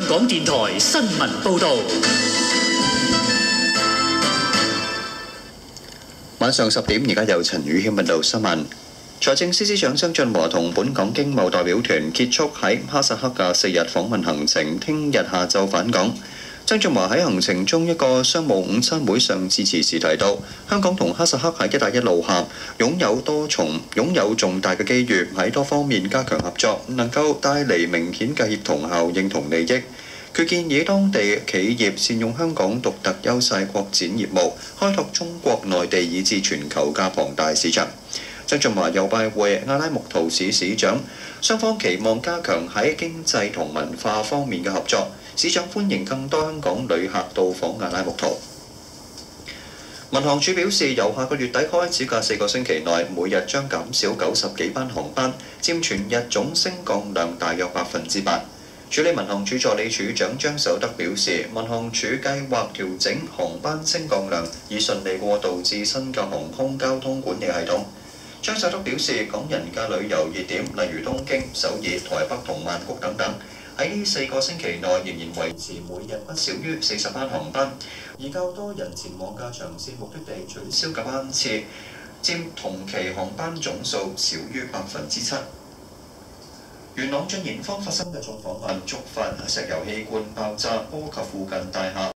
港電台新聞報導。 晚上10點，而家有陳宇軒報道新聞。財政司司長曾俊華同本港經貿代表團結束喺哈薩克嘅4日訪問行程，聽日下晝返港。曾俊華喺行程中一個商務午餐會上致辭時提到，香港同哈薩克喺一帶一路下擁有重大嘅機遇，喺多方面加強合作，能夠帶嚟明顯嘅協同效應同利益。佢建議當地企業善用香港獨特優勢擴展業務，開拓中國內地以至全球嘅龐大市場。曾俊華又拜會阿拉木圖市市長，雙方期望加強喺經濟同文化方面嘅合作。市長歡迎更多香港旅客到訪阿拉木圖。民航處表示，由下個月底開始嘅4個星期內，每日將減少90幾班航班，佔全日總升降量大約8%。處理民航處助理處長張守德表示，民航處計劃調整航班升降量，以順利過渡至新嘅航空交通管理系統。張守德表示，港人嘅旅遊熱點，例如東京、首爾、台北同曼谷等等，喺呢4個星期內仍然維持每日不少於40班航班，而較多人前往嘅長線目的地取消嘅班次，佔同期航班總數少於7%。元朗駿賢坊發生嘅縱火案，觸發石油氣罐爆炸，波及附近大廈。